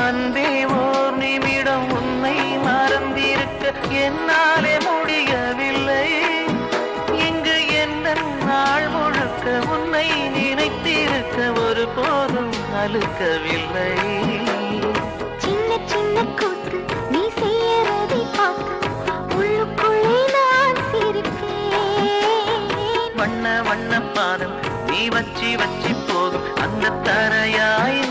அன்பே ஓர் நிமிடம் உன்னை மறந்திருக்க என்னாலே முடியவில்லை. இங்கு எந்த நாள் முழுக்க உன்னை நினைத்திருக்க ஒரு போதும் அழுக்கவில்லை. சின்ன சின்ன கூத்து நீ செய்யறதை பார்த்து உள்ளுக்குள்ளே நான் சிரிப்பேன். வண்ண வண்ண பாதம் நீ வச்சி வச்சி போதும் அந்த தரையாய்